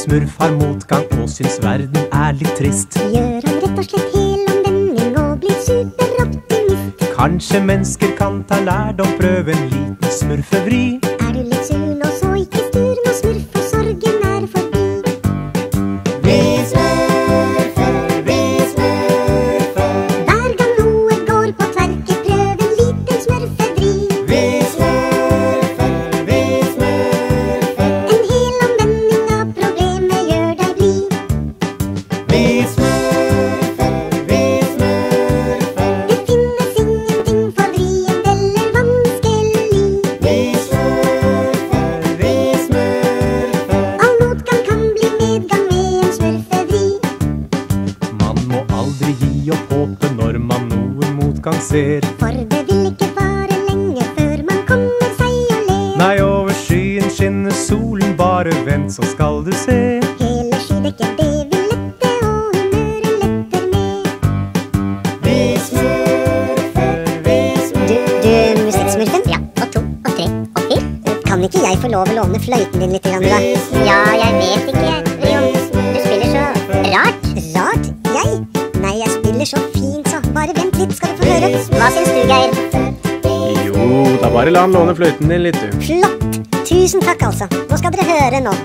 smurf har motgang og syns verden er litt trist. Gjør han rett og slett helomvending og blir superoptimist. Kanskje mennesker kan ta lærdom, prøve en liten smurfevri. Er du litt sur nå, så ikke stur nå, smurf, for sorgen er forbi. Vi smurfer, vi smurfer. Hver gang noe går på tverke, prøv en liten smurfevri. Vi smurfer, vi smurfer. En helomvending av problemet gjør deg blid. Vi smurfer, vi smurfer. Det finnes ingenting for vrient eller vanskelig. Vi smurfer, vi smurfer. All motgang kan bli medgang med en smurfevri. Man må aldri gi opp håpet når man noen motgang ser. For det vil ikke vare lenge før man kommer seg og ler. Nei, over skyen skinner solen, bare vent så skal du se. Hele skydekker det vil lette og humøret letter med. Vi smurfer, vi smurfer. Du, musikksmurfen? Ja, og 2, og 3, og 4. Kan ikke jeg få lov å låne fløyten din litt grann, da? Ja, jeg vet ikke, Rion. Du spiller så rart. Rart? Jeg? Nei, jeg spiller så fint, så bare vent litt, skal du få høre. Hva syns du, Geir? Jo, da bare la han låne fløyten din litt, du. Flott! Tusen takk, altså. Nå skal dere høre nå.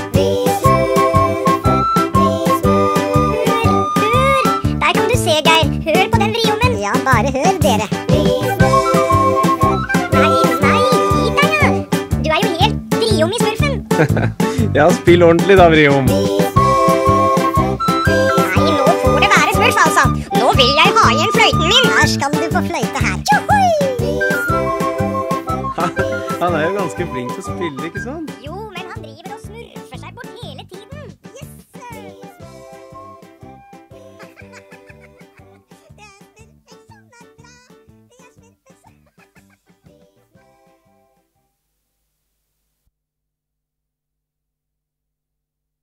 Hør! Der kan du se, Geir. Hør på den vriommen. Ja, bare hør, dere. Nei, hit deg, ja. Du er jo helt vriom i smurfen. Ja, spill ordentlig da, Vriom. Nei, nå får det være smurf, altså. Nå vil jeg ha igjen fløyten min. Her skal du få fløyte her. Tjohoi! Han er jo ganske flink til å spille, ikke sant?